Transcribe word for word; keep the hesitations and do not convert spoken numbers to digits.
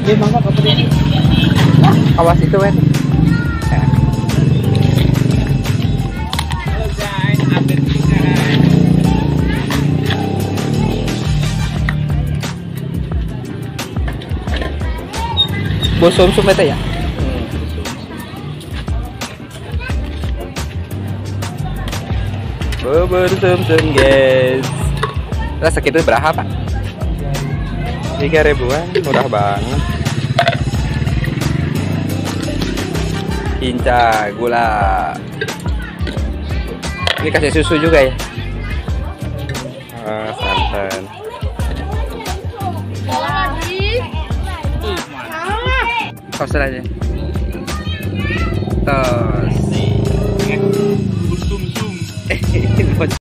Dia mama kepedean. Awas itu kan. Bos sum-sum itu ya? Bubur sum-sum guys. Rasa segitu berapa pak? Tiga ribuan, murah banget. Kinca, gula. Ini kasih susu juga ya? Oh, santan. Tos aja. Tos. Sum-sum.